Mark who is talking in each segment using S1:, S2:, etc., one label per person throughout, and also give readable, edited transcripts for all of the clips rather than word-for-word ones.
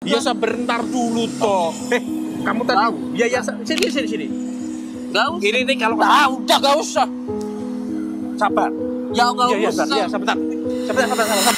S1: Iya sebentar dulu toh. Kamu tadi. Iya ya sini.
S2: Gak usah.
S1: Ini nih kalau
S2: udah gak usah.
S1: sabar.
S2: Ya gak
S1: Iya
S2: usah.
S1: iya sebentar. Sabar.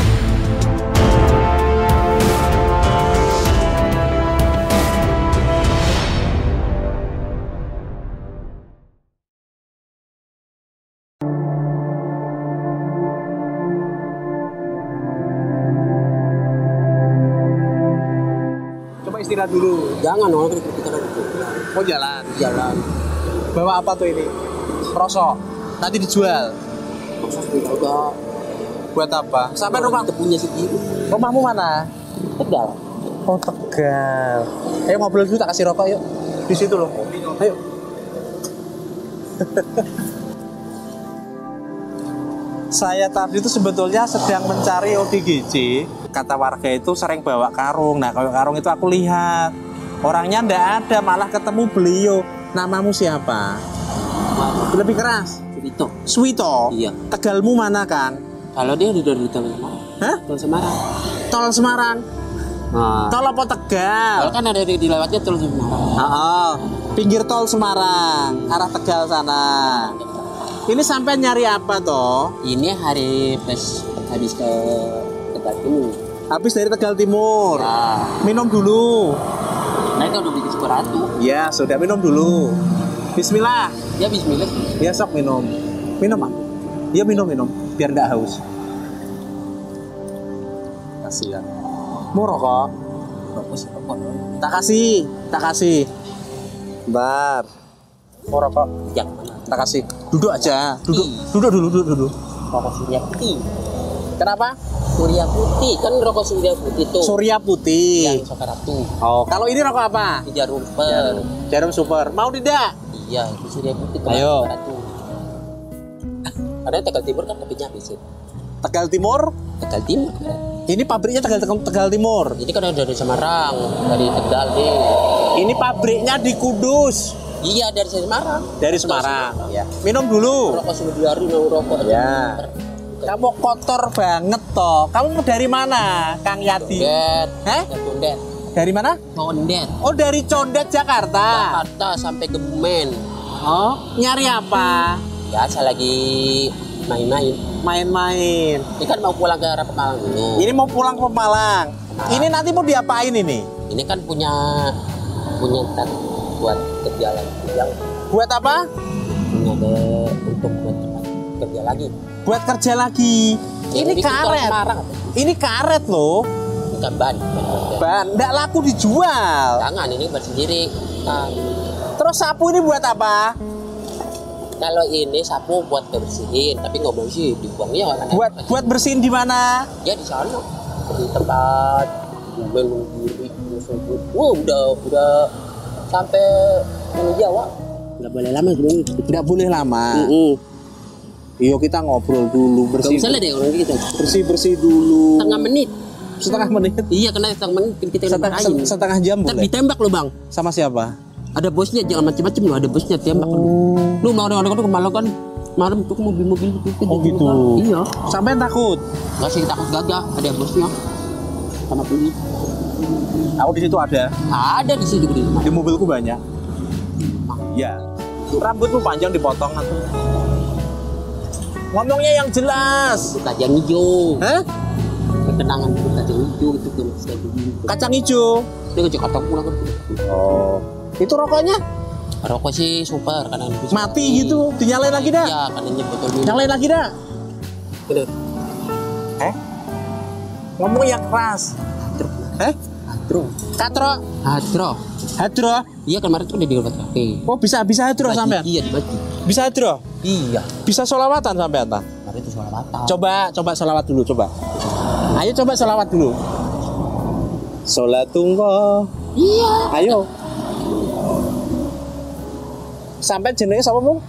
S1: Coba istirahat dulu.
S2: Jangan orang kita dulu.
S1: Mau jalan.
S2: Bawa
S1: Apa tuh ini? Rosok. Nanti dijual.
S2: masa juga
S1: Buat apa? Sampai rumah.
S2: kita punya sendiri.
S1: Rumahmu mana?
S2: Tegal.
S1: Oh Tegal. Ayo ngobrol dulu, tak kasih rokok yuk. Di situ loh. Ayo. Saya tadi itu sebetulnya sedang mencari ODGJ. Kata warga itu sering bawa karung. Nah kalau karung itu aku lihat orangnya ndak ada, malah ketemu beliau. Namamu siapa? Lebih keras. Suwito.
S2: Iya.
S1: Tegalmu mana Kang?
S2: Kalau dia udah di Tol Semarang.
S1: Hah?
S2: Tol Semarang.
S1: Tol Semarang.
S2: Nah.
S1: Tol apa Tegal?
S2: Kalau kan ada dilewatnya Tol Semarang.
S1: Oh, pinggir tol Semarang, arah Tegal sana. Ini sampai nyari apa toh?
S2: Ini hari pas habis ke Tegal Timur.
S1: Habis dari Tegal Timur.
S2: Nah,
S1: Minum dulu.
S2: mereka udah bikin Sukaratu.
S1: Ya, sudah minum dulu. Bismillah.
S2: Ya bismillah.
S1: Ya sok minum. Minum ah. Ya minum. Biar enggak haus. Kasihan. Mau rokok?
S2: Rokok.
S1: Tak kasih. Bentar. Mau rokok?
S2: Yang mana?
S1: Tak kasih. Duduk aja. Duduk dulu.
S2: Rokok Surya Putih.
S1: Kenapa?
S2: Surya Putih kan rokok Surya Putih tuh.
S1: Surya Putih.
S2: Yang Sukaratu.
S1: Oh, kalau ini rokok apa?
S2: Jarum per.
S1: Jarum super. Mau tidak?
S2: Iya, itu Surya Putih.
S1: Ayo.
S2: Sukaratu. Ada Tegal Timur kan kopinya habisin.
S1: Tegal Timur?
S2: Tegal Timur kan.
S1: Ini pabriknya Tegal Timur.
S2: Jadi kan ada dari Semarang, dari Tegal nih.
S1: Ini pabriknya di Kudus.
S2: Iya dari Semarang.
S1: Dari Semarang. Ya. Minum dulu.
S2: Rokok Sumediari mau rokok.
S1: Ya. Kamu kotor banget toh. Kamu dari mana, Kang Yadi?
S2: Condet.
S1: Hah?
S2: Condet.
S1: Dari mana?
S2: Condet.
S1: Oh, dari Condet Jakarta.
S2: Jakarta sampai Kebumen.
S1: Oh, nyari apa?
S2: Biasa lagi main-main.
S1: Main-main.
S2: Ini kan mau pulang ke arah Pemalang dulu.
S1: Ini mau pulang ke Malang. Ini nanti mau diapain ini?
S2: Ini kan punya ntar buat kerja lagi.
S1: Buat apa?
S2: Punya untuk buat kerja lagi.
S1: Buat kerja lagi. Ini
S2: bikin tol
S1: karet.
S2: Semarang.
S1: Ini karet loh.
S2: Bukan ban.
S1: Ban, nggak laku dijual.
S2: Jangan, ini buat sendiri. Kan.
S1: Terus sapu ini buat apa?
S2: Kalau ini sapu buat bersihin, tapi nggak bersih, dibuangnya kan.
S1: Buat bersihin di mana?
S2: Ya di sana, di tempat Belunggiri. Wah, udah sampai Jawa. Nggak boleh lama dulu.
S1: Nggak boleh lama. Iya, kita ngobrol dulu, bersih.
S2: Gak usah deh orang kita.
S1: Bersih dulu.
S2: Setengah menit. Iya, kena setengah menit kita
S1: setengah jam boleh.
S2: Ditembak lo bang.
S1: Sama siapa?
S2: Ada bosnya, jangan macam-macam lo. Ada bosnya tembak lu mau orang-orang kemalang kan malam tuh mobil-mobil gitu.
S1: Oh gitu.
S2: Iya.
S1: Sampai takut?
S2: Gak sih takut gagah. Ada bosnya. Sama polisi.
S1: Aku di situ ada.
S2: Ada di situ di rumah.
S1: Di mobilku banyak. Ya. Rambutmu panjang dipotong atau? Ngomongnya yang jelas.
S2: Kacang hijau.
S1: Hah?
S2: Kenangan dulu kacang hijau itu kan.
S1: Kacang hijau.
S2: Dia ke Jakarta pulang kan.
S1: Oh. Itu rokoknya?
S2: Rokok sih super karena
S1: mati gitu. Dinyalain lagi dah.
S2: Iya, karena botol minum.
S1: Nyalain lagi dah.
S2: Bener.
S1: Ngomong yang keras. Hadro.
S2: Iya kemarin tuh udah di rumah kafe.
S1: Oh bisa hadro sampean?
S2: Iya dibagi.
S1: Bisa hadro?
S2: Iya.
S1: Bisa sholawatan sampean ta?
S2: Kemarin itu sholawatan.
S1: Coba sholawat dulu coba. Ayo coba sholawat dulu. Sholatullah.
S2: Iya.
S1: Ayo. Sampai jenenge sapa, Bung?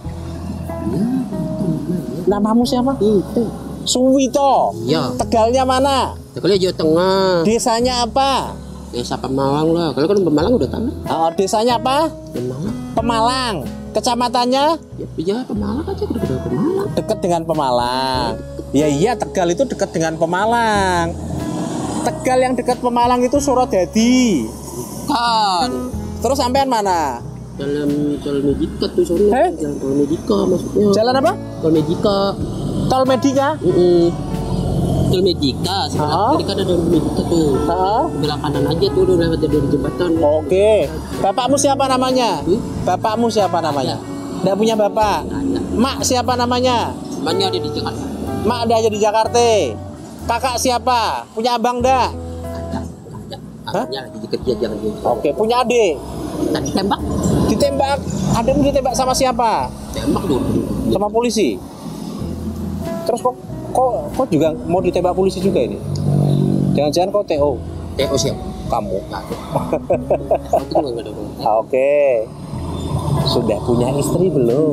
S1: Namamu siapa?
S2: Itu.
S1: Suwito.
S2: Iya.
S1: Tegalnya mana?
S2: Tegalnya Jawa Tengah.
S1: Desanya apa?
S2: Desa Pemalang lah. Kalau kan Pemalang udah tahu.
S1: Oh, desanya apa?
S2: Pemalang.
S1: Pemalang. Kecamatannya?
S2: Ya Pemalang aja udah Pemalang.
S1: Dekat dengan Pemalang. Ya iya, Tegal itu dekat dengan Pemalang. Tegal yang dekat Pemalang itu Surodadi.
S2: Kan.
S1: Terus sampean mana?
S2: Jalan Medika tuh soalnya. Jalan Tol Medika maksudnya.
S1: Jalan apa?
S2: Tol Medika.
S1: Tol Medika?
S2: Tol Medika. Sebelah kiri kan ada Medika tuh. Belah kanan aja tuh udah lewat dari jembatan.
S1: Oke. Bapakmu siapa namanya? Bapakmu siapa namanya? Nggak punya bapak?
S2: Ada.
S1: Mak siapa namanya?
S2: Temannya ada di Jakarta.
S1: Mak ada aja di Jakarta. Kakak siapa? Punya abang nggak?
S2: Ada. Abangnya lagi kerja jangan gitu.
S1: Oke. Punya adik?
S2: Tadi tembak.
S1: Ditembak? Adikmu ditembak sama siapa?
S2: Tembak dulu.
S1: Sama polisi. Terus kok juga mau ditembak polisi juga ini? Jangan-jangan kau TO?
S2: TO siapa?
S1: Kamu.
S2: Itu nggak ada.
S1: Oke. Sudah punya istri belum?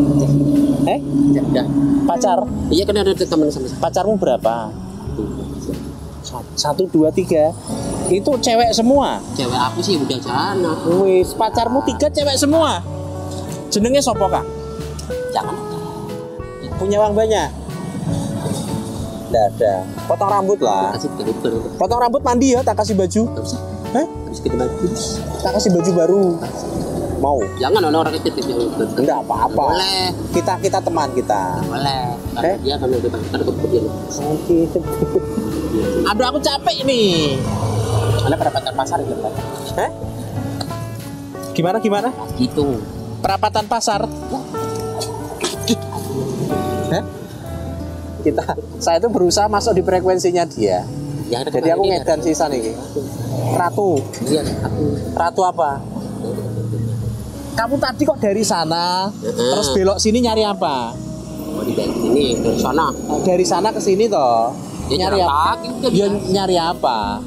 S2: Udah.
S1: Pacar?
S2: Iya kan ada teman sama saya.
S1: Pacarmu berapa? 1, 2, 3. Itu cewek semua?
S2: Cewek aku sih udah sana.
S1: Wis, pacarmu 3 cewek semua? Jenenge sopo kak?
S2: Jangan.
S1: Punya uang banyak? Nggak ada. Potong rambut lah.
S2: Kasih ke
S1: Potong rambut mandi ya, tak kasih baju.
S2: Gak usah.
S1: Habis
S2: kita baju.
S1: Tak kasih baju baru. Mau?
S2: Jangan orang itu
S1: Enggak apa-apa.
S2: Boleh.
S1: Kita teman kita.
S2: Boleh. Karena dia kan udah kan kemudian.
S1: Oke. Aduh aku capek nih.
S2: Ada perapatan pasar gitu kan.
S1: Gimana?
S2: Gitu.
S1: Perapatan pasar. Saya itu berusaha masuk di frekuensinya dia. Jadi aku ngedan sisa nih. Ratu.
S2: Iya, aku.
S1: Ratu apa? Kamu tadi kok dari sana, terus belok sini nyari apa?
S2: Oh, di sini, dari sana.
S1: Dari sana ke sini toh.
S2: Ya,
S1: nyari apa?
S2: Dia
S1: nyari apa?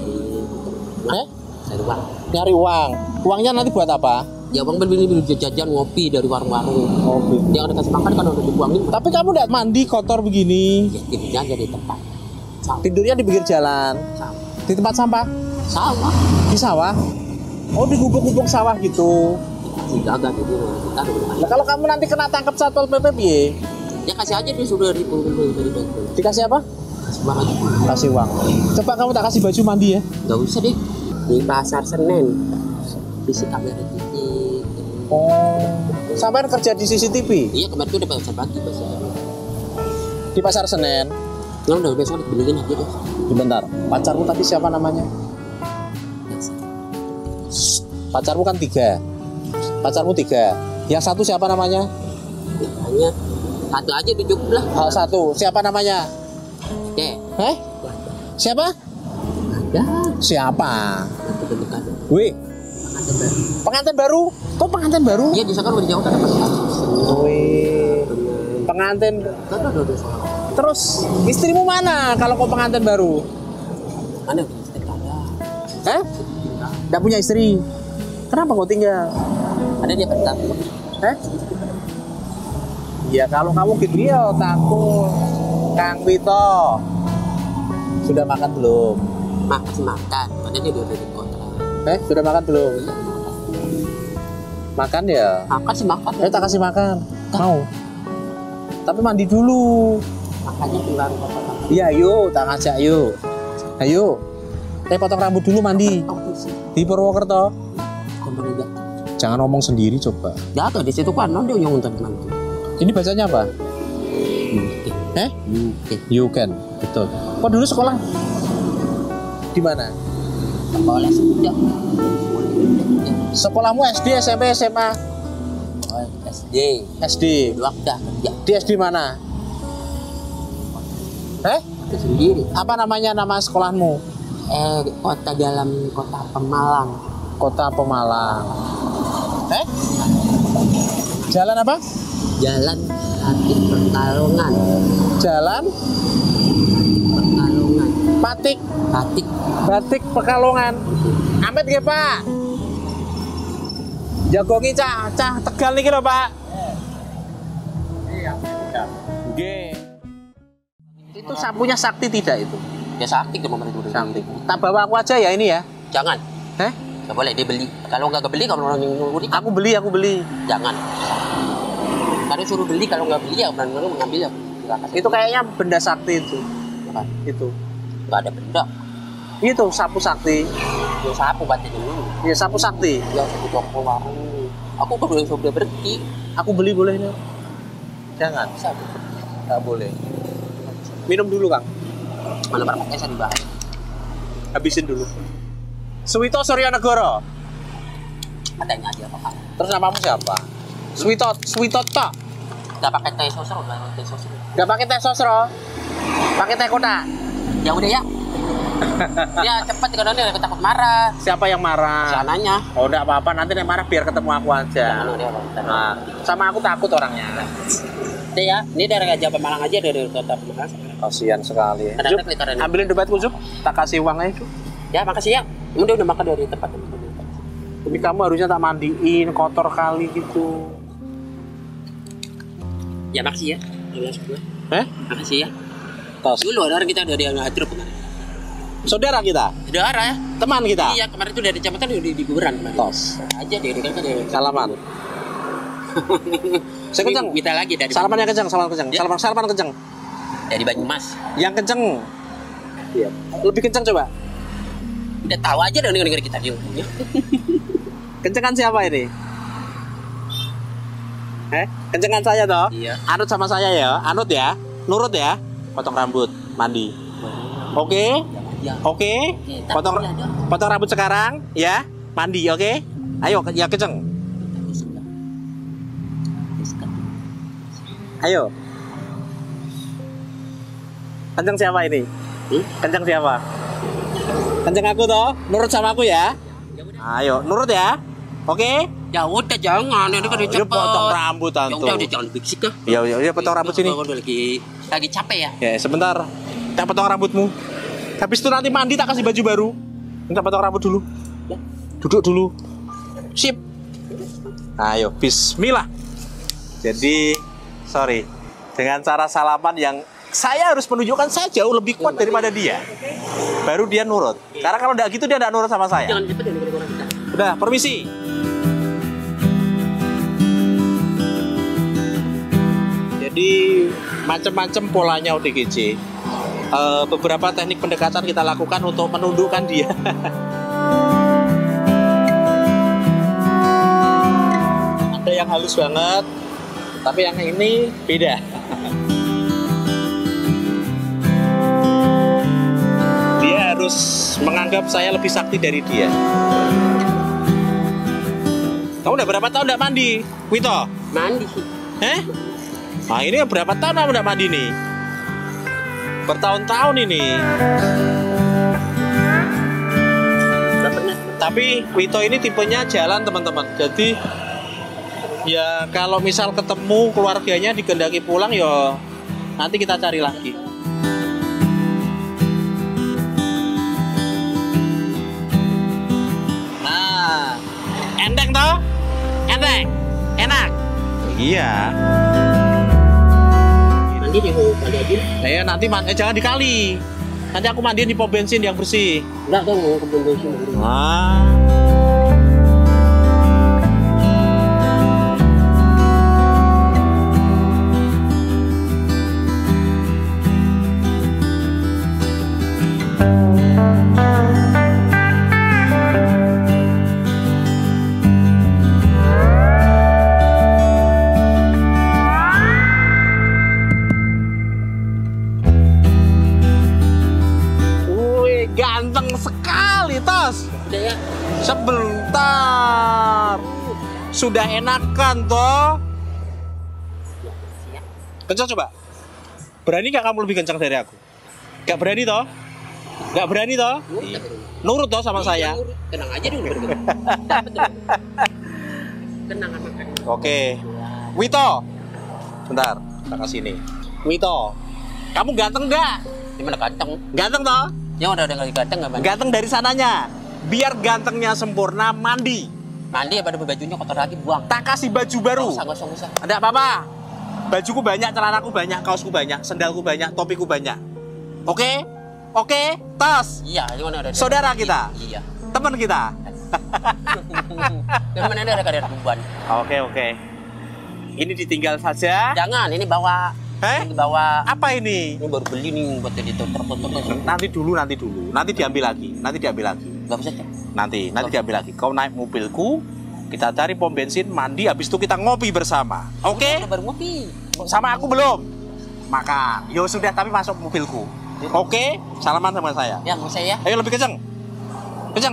S2: Cari uang.
S1: Nyari uang. Uangnya nanti buat apa?
S2: Ya bang beli jajan ngopi dari warung-warung. Dia ada kasih makan kan udah dibuangin.
S1: Tapi kamu udah mandi kotor begini.
S2: Ya tidurnya aja di tempat.
S1: Tidurnya di pinggir jalan. Di tempat sampah?
S2: Sawah.
S1: Di sawah? Oh di gubuk-gubuk sawah gitu.
S2: Jaga gitu.
S1: Nah kalau kamu nanti kena tangkap satpol PP piye?
S2: Ya kasih aja dia sudah ribu dari bantu.
S1: Dikasih apa?
S2: Kasih uang aja.
S1: Kasih uang. Coba kamu tak kasih baju mandi ya?
S2: Gak usah deh. Di pasar Senen. Isi kamera TV.
S1: Oh. Sampai kerja di CCTV?
S2: Iya kemarin tuh udah pasar pagi pasar.
S1: Di pasar Senen.
S2: Nah udah besok dibeliin aja deh.
S1: Sebentar. Pacarmu tadi siapa namanya? Pacarmu kan 3. Pacarmu 3. Yang satu siapa namanya?
S2: Hanya satu aja tunjuk lah.
S1: Satu. Siapa namanya?
S2: Oke.
S1: Siapa?
S2: Ada.
S1: Siapa?
S2: Dekat.
S1: Wih. Pengantin baru? Kok pengantin baru?
S2: Iya di sana udah jauh kan ada pasar.
S1: Wih. Pengantin. Terus istrimu mana kalau kau pengantin baru?
S2: Mana istri ada?
S1: Nggak punya istri. Kenapa kau tinggal?
S2: Ada dia bentar.
S1: Ya kalau kamu gitu ya takut. Kang Wito sudah makan belum?
S2: Masih makan. Padahal dia udah di kota.
S1: Sudah makan belum? Makan ya?
S2: Makan sih makan.
S1: Tak kasih makan. Mau? Tapi mandi dulu.
S2: Makanya keluar kota.
S1: Iya, yuk, tak ngajak yuk. Ayo. Potong rambut dulu mandi. Di Purwokerto. Jangan ngomong sendiri coba.
S2: Jatuh di situ kan dia yang untuk nanti.
S1: Ini bacanya apa? You can. Betul. Kok dulu sekolah di mana?
S2: Sekolah sudah.
S1: Sekolahmu SD, SMP, SMA?
S2: SD.
S1: SD.
S2: Udah kerja.
S1: Di SD mana?
S2: Sendiri.
S1: Apa namanya nama sekolahmu?
S2: Kota dalam kota Pemalang.
S1: Kota Pemalang. Jalan apa?
S2: Jalan Patik Pekalongan.
S1: Jalan
S2: Pekalongan.
S1: Patik. Batik Pekalongan. Amet nggih, Pak? Jagongi cah Tegal niki lho, Pak. Iya, nggih. Itu sapunya Sakti tidak itu?
S2: Ya sakti ke pemerintah udah
S1: Sakti. Tak bawa aku aja ya ini ya.
S2: Jangan. Gak boleh dia beli. Kalau nggak beli kalau orang yang nyuruh
S1: Aku beli.
S2: Jangan. Kalau suruh beli kalau nggak beli ya orang mengambil ya.
S1: Itu kayaknya benda sakti itu.
S2: Apa?
S1: Itu.
S2: Nggak ada benda.
S1: Itu sapu sakti.
S2: Ya sapu batin dulu.
S1: Ya sapu sakti.
S2: Ya sapu toko warung. Aku sudah berhenti.
S1: Aku beli boleh nih? Jangan.
S2: Sapu.
S1: Nggak boleh. Minum dulu Kang.
S2: Mana barangnya saya dibahas.
S1: Habisin dulu. Suwito Suryanegara.
S2: Katanya aja Pak.
S1: Terus namamu siapa? Suwito tak.
S2: Enggak pakai teh sosro, enggak pakai teh sosro.
S1: Nggak pakai teh sosro. Pakai teh kotak.
S2: Ya udah ya. Dia cepat kalau dia takut marah.
S1: Siapa yang marah?
S2: Sananya.
S1: Oh, enggak apa-apa, nanti nek marah biar ketemu aku aja.
S2: Jangan dia Bang.
S1: Nah, sama aku takut orangnya.
S2: Deh ya, ini dari Raja Pemalang aja dari kota Pemalang.
S1: Kasihan sekali.
S2: Ada
S1: Zup,
S2: klikaran.
S1: ambilin dompetku, Zup. Tak kasih uang aja, Zup.
S2: Ya, makasih ya. Udah makan dari tempat.
S1: Tapi kamu harusnya tak mandiin, kotor kali gitu.
S2: Ya makasih ya. Makasih ya.
S1: Tos.
S2: Dulu ada orang kita dari Hadrop kemarin.
S1: Saudara kita,
S2: Saudara ya.
S1: teman kita.
S2: Iya, kemarin itu dari kecamatan di kuburan kemarin.
S1: Tos.
S2: Aja dia kan dari
S1: Salaman. Saya kenceng.
S2: Kita lagi dari
S1: Salaman yang kenceng, salaman kenceng.
S2: Ya.
S1: Salaman kenceng.
S2: dari Banyumas.
S1: Yang kenceng. Iya. Lebih kenceng coba.
S2: Udah tahu aja dong dengar kita dia.
S1: Kencengan siapa ini? Kencengan saya toh?
S2: Iya.
S1: Anut sama saya ya, anut ya, nurut ya. Potong rambut, mandi. Oke?
S2: Ya.
S1: Oke? Potong rambut sekarang, ya. Mandi, oke? Ayo, ya kenceng. Ayo. Kenceng siapa ini? Kenceng siapa? Kenceng aku toh, nurut sama aku ya. Ayo, nurut ya. Oke?
S2: Ya udah jangan, ini kan udah
S1: Dia
S2: cepet.
S1: potong rambut
S2: Ya
S1: antum.
S2: udah jangan berisik ah.
S1: Ya, potong rambut sini.
S2: Udah lagi capek ya.
S1: Ya, sebentar. Tak potong rambutmu. Habis itu nanti mandi tak kasih baju baru. Minta potong rambut dulu. Duduk dulu. Sip. Ayo, bismillah. Jadi, sorry. Dengan cara salaman yang saya harus menunjukkan saya jauh lebih kuat daripada dia. Baru dia nurut. Karena kalau enggak gitu dia enggak nurut sama saya.
S2: Jangan cepet ya orang kita.
S1: Udah, permisi. Jadi macam-macam polanya ODGJ. Beberapa teknik pendekatan kita lakukan untuk menundukkan dia. Ada yang halus banget, tapi yang ini beda. Dia harus menganggap saya lebih sakti dari dia. Kamu udah berapa tahun nggak mandi, Wito?
S2: Mandi sih.
S1: Nah ini berapa tahun kamu nggak mandi nih? Bertahun-tahun ini.
S2: Nggak pernah.
S1: Tapi Wito ini tipenya jalan teman-teman. Jadi ya kalau misal ketemu keluarganya dikehendaki pulang ya nanti kita cari lagi. Nah, enteng toh? Enteng? Enak? Iya.
S2: Mandi di mandi aja.
S1: Ya nanti jangan dikali. Nanti aku mandiin di pom bensin yang bersih.
S2: Enggak dong, mau ke bensin.
S1: Ah. Ganteng sekali, Tos.
S2: Udah ya.
S1: Sebentar. Sudah enakan, toh. Kencang coba. Berani gak kamu lebih kencang dari aku? Gak berani, toh? Gak berani, toh? Nurut, toh, sama saya.
S2: Tenang aja dulu. Tenang sama kan.
S1: Oke. Wito. Bentar, kita kasih ini. Wito. Kamu ganteng gak?
S2: Gimana ganteng?
S1: Ganteng, toh?
S2: Ya udah ganteng enggak mandi.
S1: Ganteng dari sananya. Biar gantengnya sempurna, mandi.
S2: Mandi ya pada bajunya kotor lagi buang.
S1: Tak kasih baju baru.
S2: Enggak usah.
S1: Ada apa-apa. Bajuku banyak, celanaku banyak, kaosku banyak, sendalku banyak, topiku banyak. Oke? Oke? Tos.
S2: Iya, gimana ada.
S1: Saudara kita.
S2: Iya.
S1: Teman kita.
S2: Yang mana ada kadar ribuan.
S1: Oke. Ini ditinggal saja.
S2: Jangan, ini bawa Ini bawa.
S1: Apa ini?
S2: Ini baru beli nih buat jadi tonton.
S1: Nanti dulu. Nanti diambil lagi.
S2: Gak bisa Cok.
S1: Nanti diambil lagi. Kau naik mobilku, kita cari pom bensin, mandi, habis itu kita ngopi bersama. Oke?
S2: Baru ngopi.
S1: Sama aku belum? Makan. Yo sudah, tapi masuk mobilku. Oke? Salaman sama saya.
S2: Ya, mau saya.
S1: Ayo lebih kenceng. Kenceng.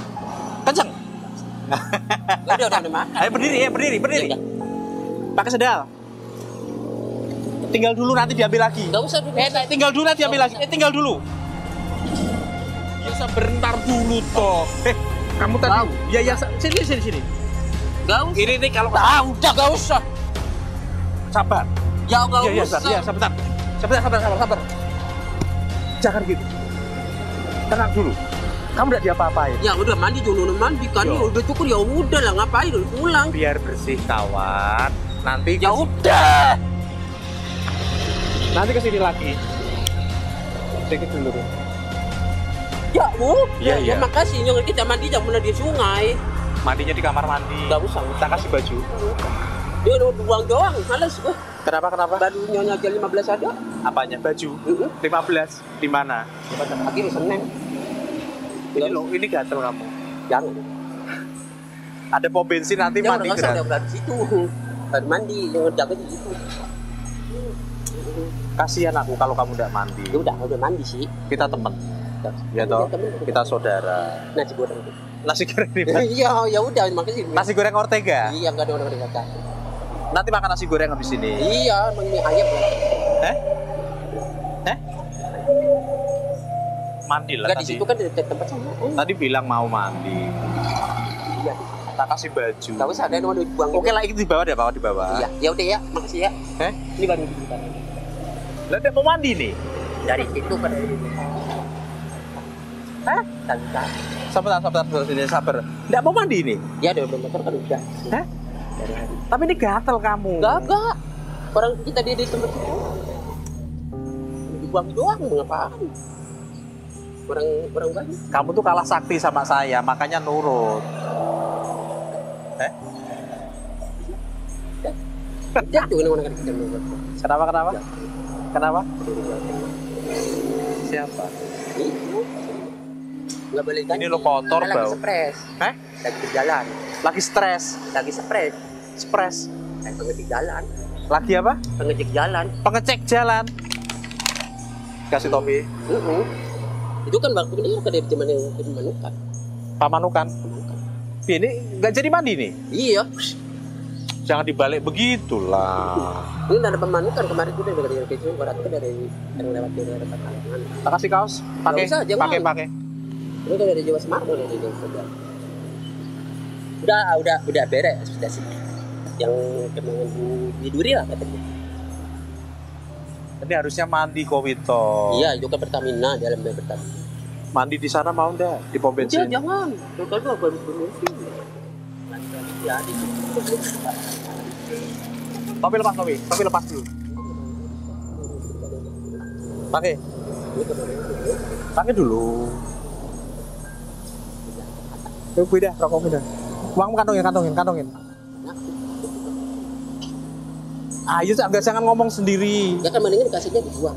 S2: Udah makan.
S1: Ayo berdiri.
S2: Ya,
S1: Pakai sendal. Tinggal dulu, nanti diambil lagi.
S2: Gak usah dulu.
S1: Tinggal dulu, nanti diambil lagi. Tinggal dulu. Ya sebentar dulu toh. Kamu tadi. Ya sini.
S2: Gak usah.
S1: Ini nih kalau
S2: Udah gak usah.
S1: sabar.
S2: Ya gak
S1: Iya,
S2: usah.
S1: sebentar. Sabar. Jangan gitu. Tenang dulu. Kamu udah diapa-apain.
S2: Ya udah mandi kan. Ya udah cukup ya udah lah, ngapain udah pulang.
S1: Biar bersih kawan. Nanti
S2: Ya udah.
S1: Nanti kesini lagi. Sedikit dulu.
S2: Ya udah.
S1: Iya.
S2: Ya makasih nyong kita mandi jangan pernah di sungai.
S1: Mandinya di kamar mandi.
S2: Gak usah.
S1: Kita kasih baju.
S2: Dia udah buang doang, males gua.
S1: Kenapa?
S2: Baru nyonya aja 15 ada.
S1: Apanya? Baju. 15 di mana?
S2: Lagi di Senen.
S1: Ini gatel kamu.
S2: Jangan.
S1: Ada pom bensin nanti
S2: Ya
S1: mandi
S2: udah usah,
S1: gratis.
S2: udah di situ. Baru mandi, jangan jaga di situ.
S1: Kasihan aku kalau kamu tidak mandi.
S2: Ya udah mandi sih.
S1: Kita teman. Ya toh. Kita saudara.
S2: Nasi goreng itu.
S1: Nasi goreng di mana?
S2: Iya, ya udah makasih.
S1: Nasi goreng Ortega.
S2: Iya, enggak ada orang kata.
S1: Nanti makan nasi goreng habis ini.
S2: Iya, emang ini ayam ya.
S1: Mandi lah.
S2: Enggak di situ kan di tempat sana.
S1: Tadi bilang mau mandi.
S2: Iya.
S1: Tak kasih baju.
S2: Enggak usah ada yang mau dibuang.
S1: Oke lah, itu di bawah deh, di bawah.
S2: Iya, ya udah ya, makasih ya. Ini baru di depan.
S1: Lah dia mau mandi nih.
S2: Dari situ kan dari itu. Tante.
S1: Sabar. Enggak mau mandi nih.
S2: Ya udah motor kan udah.
S1: Tapi ini gatel kamu.
S2: Enggak. Orang kita di tempat itu. Dibuang doang ngapain? Orang banyak.
S1: Kamu tuh kalah sakti sama saya, makanya nurut.
S2: Ya tuh orang kita nurut.
S1: Kenapa? Siapa?
S2: Itu. Enggak boleh ganti.
S1: Ini lo kotor
S2: lagi
S1: bau.
S2: Stres. Lagi di jalan.
S1: Lagi stres.
S2: Lagi stres. Pengecek jalan.
S1: Lagi apa?
S2: Pengecek jalan.
S1: Pengecek jalan. Kasih topi.
S2: Itu kan waktu ini kan dari zaman yang Pamanukan.
S1: Pamanukan. Ini nggak jadi mandi nih.
S2: Iya.
S1: Jangan dibalik begitulah.
S2: Ini ada Pamanukan kemarin itu dari kecil barat itu dari yang lewat kalangan.
S1: Tak kasih kaos. Pakai. Ini
S2: kan dari Jawa Semarang dari Jawa Semarang. Udah beres sudah sih. Yang kemana di Duri lah katanya.
S1: Ini harusnya mandi Kowito.
S2: Iya, itu kan Pertamina, di dalam Pertamina.
S1: Mandi di sana mau ndak? Di pom bensin?
S2: Jangan. Kalau baru bensin.
S1: Topi lepas dulu. Pakai dulu. Dah, rokok dah. Uang kantongin. Ayo jangan ngomong sendiri.
S2: Ya kan mendingan dikasihnya dibuang.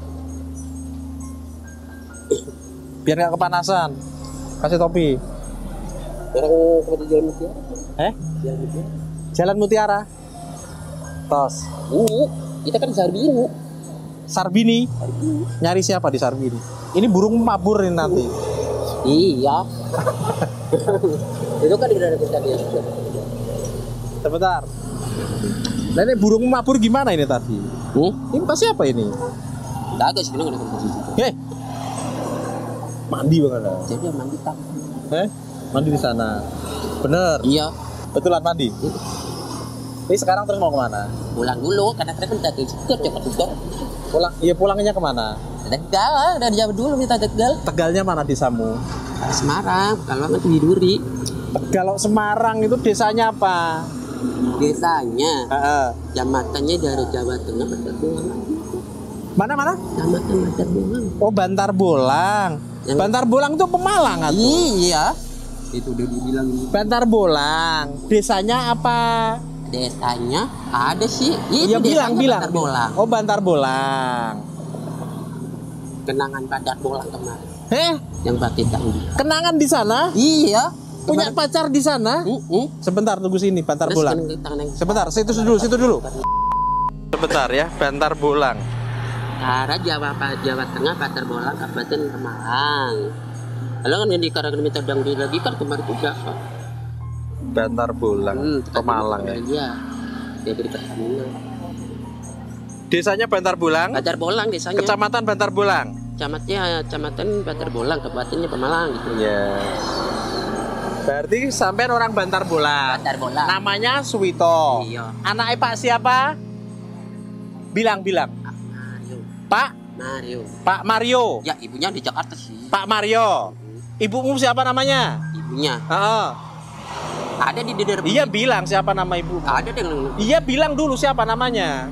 S1: Biar nggak kepanasan. Kasih topi.
S2: Orang seperti Jalan Mutiara.
S1: Jalan Mutiara. Tos.
S2: Kita kan di Sarbini.
S1: Sarbini. Nyari siapa di Sarbini? Ini burung mabur ini nanti.
S2: Iya. Itu kan di daerah kita dia.
S1: Sebentar. Nenek burung mabur gimana ini tadi? Ini pasti apa ini?
S2: Enggak sih, bilang ada kompetisi.
S1: Mandi banget.
S2: Jadi mandi tak.
S1: Mandi di sana. Bener.
S2: Iya.
S1: Betulan mandi. Ini sekarang terus mau kemana?
S2: Pulang dulu, karena kita kan tadi cepat
S1: Pulang. Iya pulangnya kemana?
S2: Tegal, dari jam dulu kita Tegal.
S1: Tegalnya mana desamu?
S2: Semarang, kalau kan di Duri.
S1: Kalau Semarang itu desanya apa?
S2: Desanya. Jamatannya dari Jawa Tengah, Bantar Bolang.
S1: Mana?
S2: Jamatan Bantar Bolang.
S1: Oh, Bantar Bolang. Bantar Bolang itu Pemalang atau?
S2: Iya. Itu udah dibilang.
S1: Bantar Bolang. Desanya apa?
S2: Desanya ada sih.
S1: Iya, bilang.
S2: Bantar Bolang.
S1: Oh, Bantar Bolang.
S2: Kenangan Bantar Bolang kemarin. Yang Batu Tanggi.
S1: Kenangan di sana?
S2: Iya.
S1: Punya pacar di sana? Sebentar, tunggu sini, Bantar Bolang. Sebentar, situ dulu. Sebentar ya, Bantar Bolang.
S2: Arah Jawa Tengah, Bantar Bolang, Kabupaten Pemalang. Kalau kan di Karanganyar Tadang lagi kan kemarin juga.
S1: Bantar Bolang, Pemalang ya.
S2: Iya. Dia beri pertandingan.
S1: Desanya Bantar Bolang.
S2: Bantar Bolang desanya.
S1: Kecamatan Bantar Bolang.
S2: Kecamatan Bantar Bolang, kabupatennya Pemalang gitu.
S1: Iya. Berarti sampean orang Bantar Bolang.
S2: Bantar Bolang.
S1: Namanya Suwito.
S2: Iya.
S1: Anaknya Pak siapa? Bilang. Pak Mario.
S2: Ya, ibunya di Jakarta sih.
S1: Pak Mario. Ibumu siapa namanya?
S2: Ibunya. Ada di daerah.
S1: Iya, bilang siapa nama ibu.
S2: Ada dengan.
S1: Iya, bilang dulu siapa namanya.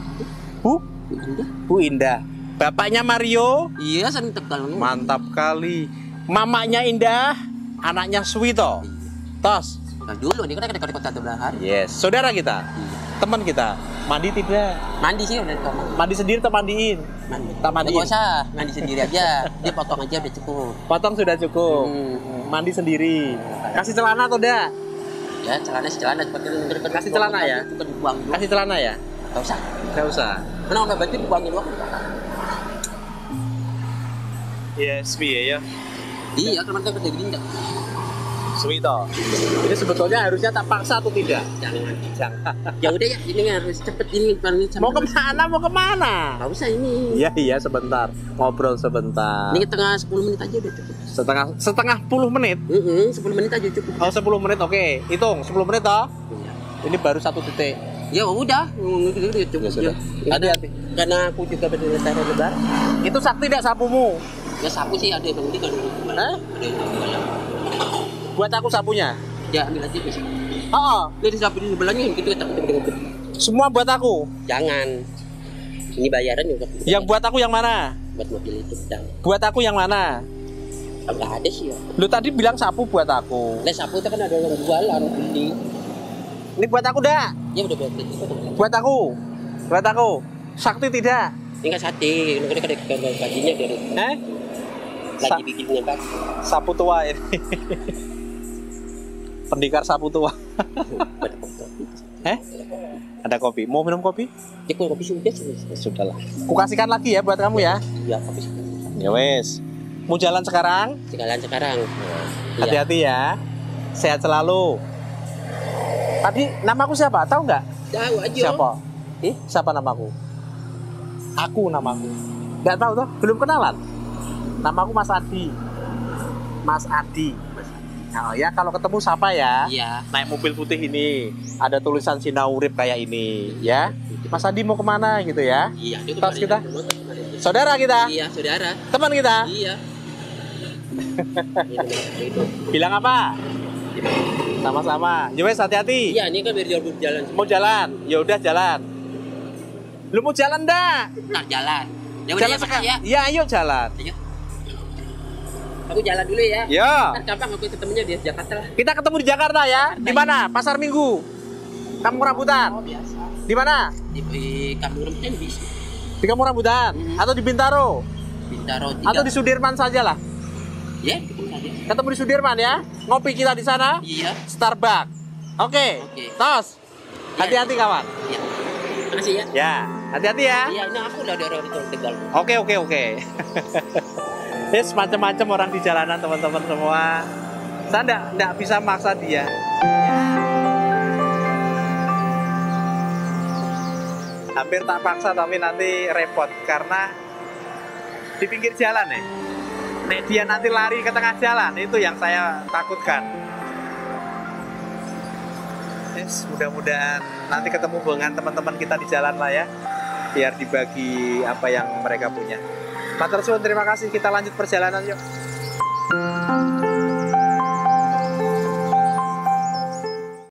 S1: Bu Indah. Bapaknya Mario.
S2: Iya, saya Tegal.
S1: Mantap kali. Mamanya Indah, anaknya Suwito. Tos.
S2: Nah, dulu ini kan dekat kota Tegal.
S1: Yes, saudara kita. Teman kita. Mandi tidak?
S2: Mandi sih udah kamar.
S1: Mandi sendiri atau mandiin?
S2: Mandi.
S1: Tak mandiin.
S2: Nggak usah, mandi sendiri aja. Dia potong aja udah cukup.
S1: Potong sudah cukup. Mandi sendiri. Kasih celana atau enggak?
S2: Ya, celana
S1: Kasih celana ya?
S2: Dibuang dulu.
S1: Kasih celana ya?
S2: Nggak usah.
S1: Enggak usah.
S2: Mana udah baju dibuangin doang.
S1: Yes, ya.
S2: Iya, kemarin kan udah gini enggak.
S1: Suwito. Ini sebetulnya harusnya tak paksa atau tidak?
S2: Jangan. Ya udah ya, ini harus cepet ini.
S1: Mau kemana?
S2: Nggak usah ini.
S1: Iya, sebentar. Ngobrol sebentar.
S2: Ini tengah 10 menit aja udah cukup.
S1: Setengah 10 menit?
S2: 10 menit aja cukup.
S1: Oh, 10 menit, oke. Hitung, 10 menit toh?
S2: Iya.
S1: Ini baru 1 detik.
S2: Ya udah, udah cukup.
S1: Ya sudah.
S2: Hati-hati. Karena aku juga berdasar lebar.
S1: Itu sakti tidak sapumu?
S2: Ya sapu sih ada yang di kalau ada yang
S1: Buat aku sapunya.
S2: Ya ambil aja bisa.
S1: Jadi
S2: sapu di sebelahnya gitu kita dengan.
S1: Semua buat aku.
S2: Jangan. Ini bayaran juga.
S1: Yang buat aku yang mana?
S2: Buat mobil itu jangan.
S1: Buat aku yang mana?
S2: Enggak ada sih ya.
S1: Lu tadi bilang sapu buat aku.
S2: Lah sapu itu kan ada yang jualan beli.
S1: Ini buat aku dah.
S2: Ya udah buat itu.
S1: Buat aku. Sakti tidak?
S2: Ini kan sate, ini kan ada gajinya dari. Lagi bikinnya kan.
S1: Sapu tua ini. Pendekar sapu tua. Ada kopi. Mau minum kopi?
S2: Ya kopi sudah.
S1: Sudahlah. Kukasihkan lagi ya buat kamu ya.
S2: Iya, kopi sudah.
S1: Ya wes. Mau jalan sekarang?
S2: Sekarang.
S1: Hati-hati ya. Sehat selalu. Tadi namaku siapa? Tahu nggak?
S2: Tahu aja.
S1: Siapa? Siapa namaku? Aku namaku. Nggak tahu toh? Belum kenalan. Namaku Mas Adi. Mas Adi. Nah, ya kalau ketemu siapa ya?
S2: Iya.
S1: Naik mobil putih ini, ada tulisan Sinaurip kayak ini, ya. Mas Adi mau kemana gitu ya?
S2: Iya.
S1: Tos kita. Saudara kita.
S2: Iya, saudara.
S1: Teman kita.
S2: Iya.
S1: Bilang apa? Sama-sama. Ya wes, hati-hati.
S2: Iya, ini kan biar jalan.
S1: Mau jalan? Ya udah jalan. Lu mau jalan dah?
S2: Ntar jalan. Ya udah
S1: Jalan
S2: ya,
S1: sekarang.
S2: ya.
S1: Ya, ayo jalan.
S2: Ayo. Aku jalan dulu ya.
S1: Ya.
S2: Ntar gampang aku ketemunya di Jakarta lah.
S1: Kita ketemu di Jakarta ya. Di mana? Pasar Minggu. Kampung Rambutan.
S2: Oh, biasa.
S1: Di mana?
S2: Di Kampung Rambutan bisa.
S1: Di Kampung Rambutan atau di Bintaro?
S2: Bintaro 3.
S1: Atau di Sudirman saja lah.
S2: Ya, ketemu saja.
S1: Ketemu di Sudirman ya. Ngopi kita di sana.
S2: Iya.
S1: Starbucks. Oke. Tos. Hati-hati kawan.
S2: Iya. Makasih ya.
S1: Ya, hati-hati ya.
S2: Iya, ini aku udah ada orang di Tegal.
S1: Oke. Yes, macam-macam orang di jalanan teman-teman semua. Saya enggak bisa maksa dia. Hampir tak paksa tapi nanti repot karena di pinggir jalan nih. Nek dia nanti lari ke tengah jalan, itu yang saya takutkan. Yes, mudah-mudahan nanti ketemu dengan teman-teman kita di jalan lah ya. Biar dibagi apa yang mereka punya. Matur suwun, terima kasih. Kita lanjut perjalanan yuk.